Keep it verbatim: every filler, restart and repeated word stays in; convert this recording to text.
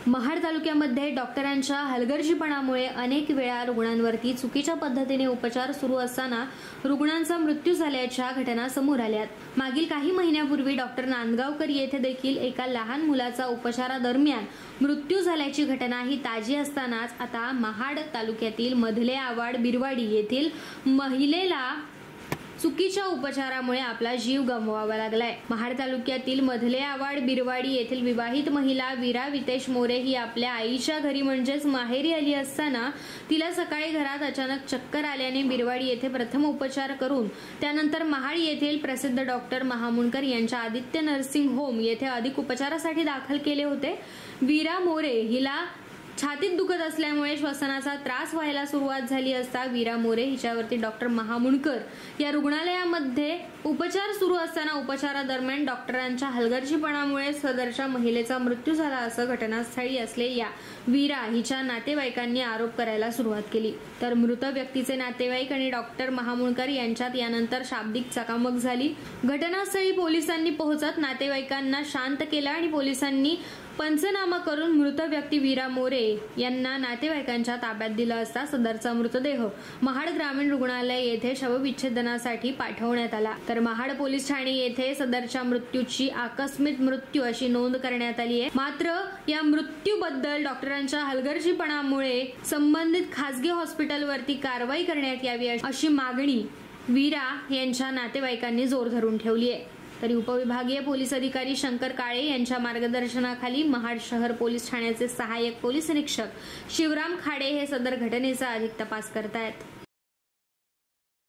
महाड तालुक्यामध्ये डॉक्टरांच्या हलगर्जीपणामुळे अनेक वेळा रुग्णांवरती चुकीच्या पद्धतीने उपचार सुरू असताना रुग्णांचा मृत्यू झाल्याच्या घटना समोर आल्यात। मागील काही महिन्यापूर्वी डॉक्टर नांदगावकर येथे देखील एका लहान मुलाचा उपचारादरम्यान मृत्यू झाल्याची घटना ही ताजी असतानाच आता महाड तालुक्यातील मधले आवाड बिरवाडी येथील महिलेला चुकीच्या उपचारामुळे आपला जीव गमवावा लागलाय। महाड तालुक्यातील मधले आवाड बिरवाडी येथील विवाहित महिला वीरा वितेश मोरे ही आपल्या आईच्या घरी म्हणजेच माहेरी आली असताना तिला सकाळी घरात अचानक चक्कर आल्याने बिरवाडी येथे प्रथम उपचार करून त्यानंतर महाड येथील प्रसिद्ध डॉक्टर महामुंडकर यांच्या आदित्य नर्सिंग होम येथे अधिक उपचारासाठी दाखल केले होते। वीरा मोरे हिला छातीत दुखत असल्यामुळे श्वसनाचा त्रास व्हायला सुरुवात झाली असता वीरा मोरे हिच्यावरती डॉक्टर महामुंडकर या रुग्णालयामध्ये उपचार सुरू असताना उपचारादरम्यान डॉक्टरांच्या हलगर्जीपणामुळे सदरच्या महिलेचा मृत्यू झाला असं घटनास्थळी असलेल्या वीरा हिच्या नातेवाईकांनी आरोप करायला सुरुवात केली। तर मृत व्यक्तीचे नातेवाईक आणि डॉक्टर महामुंडकर यांच्यात यानंतर शाब्दिक चकामक झाली। घटनास्थळी पोलिसांनी पोहोचत नातेवाईकांना शांत केलं आणि पोलिसांनी पंचनामा करून मृत व्यक्ती वीरा मोरे यांना नातेवाईकांच्या ताब्यात दिला असता सदरचा मृतदेह महाड ग्रामीण रुग्णालय येथे शवविच्छेदनासाठी पाठवण्यात आला। तर महाड पोलीस ठाणे येथे सदरच्या मृत्यूची आकस्मिक मृत्यू अशी नोंद करण्यात आली आहे। मात्र या मृत्यूबद्दल डॉक्टरांच्या हलगर्जीपणामुळे संबंधित खासगी हॉस्पिटलवरती कारवाई करण्यात यावी अशी मागणी वीरा यांच्या नातेवाईकांनी जोर धरून ठेवली आहे। तरी उपविभागीय पोलीस अधिकारी शंकर काळे यांच्या मार्गदर्शनाखाली महाड शहर पोलीस ठाण्याचे सहाय्यक पोलीस निरीक्षक शिवराम खाडे हे सदर घटनेचा अधिक तपास करतायत।